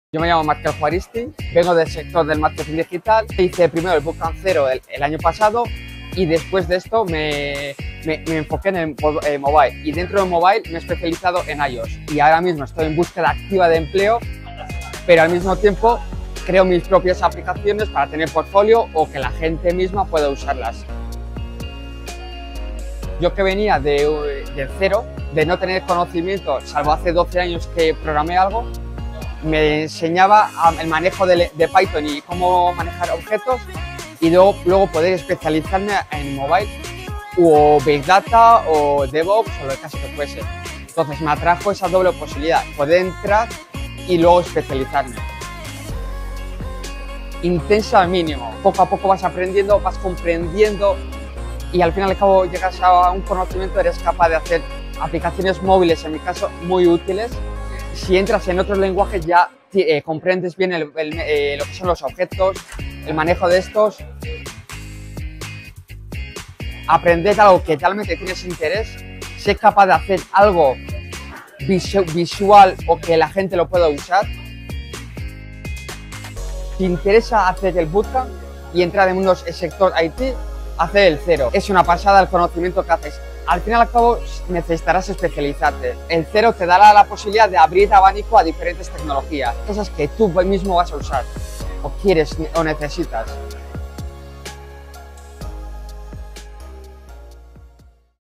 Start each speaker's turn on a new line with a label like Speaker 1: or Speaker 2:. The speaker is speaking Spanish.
Speaker 1: Yo me llamo Markel Juaristi, vengo del sector del marketing digital. Hice primero el Bootcamp Zero el año pasado y después de esto me enfoqué en mobile. Y dentro de mobile me he especializado en iOS. Y ahora mismo estoy en búsqueda activa de empleo, pero al mismo tiempo creo mis propias aplicaciones para tener portfolio o que la gente misma pueda usarlas. Yo que venía del cero, de no tener conocimiento, salvo hace 12 años que programé algo, me enseñaba el manejo de Python y cómo manejar objetos y luego poder especializarme en mobile o Big Data o DevOps o lo caso que fuese. Entonces me atrajo esa doble posibilidad, poder entrar y luego especializarme. Intensa al mínimo, poco a poco vas aprendiendo, vas comprendiendo y al fin y al cabo llegas a un conocimiento, eres capaz de hacer aplicaciones móviles, en mi caso, muy útiles. Si entras en otros lenguajes ya comprendes bien lo que son los objetos, el manejo de estos. Aprender algo que realmente tienes interés, ser capaz de hacer algo visual o que la gente lo pueda usar. Si te interesa hacer el bootcamp y entrar en el sector IT, hacer el cero. Es una pasada el conocimiento que haces. Al fin y al cabo necesitarás especializarte. El cero te dará la posibilidad de abrir abanico a diferentes tecnologías, cosas que tú mismo vas a usar o quieres o necesitas.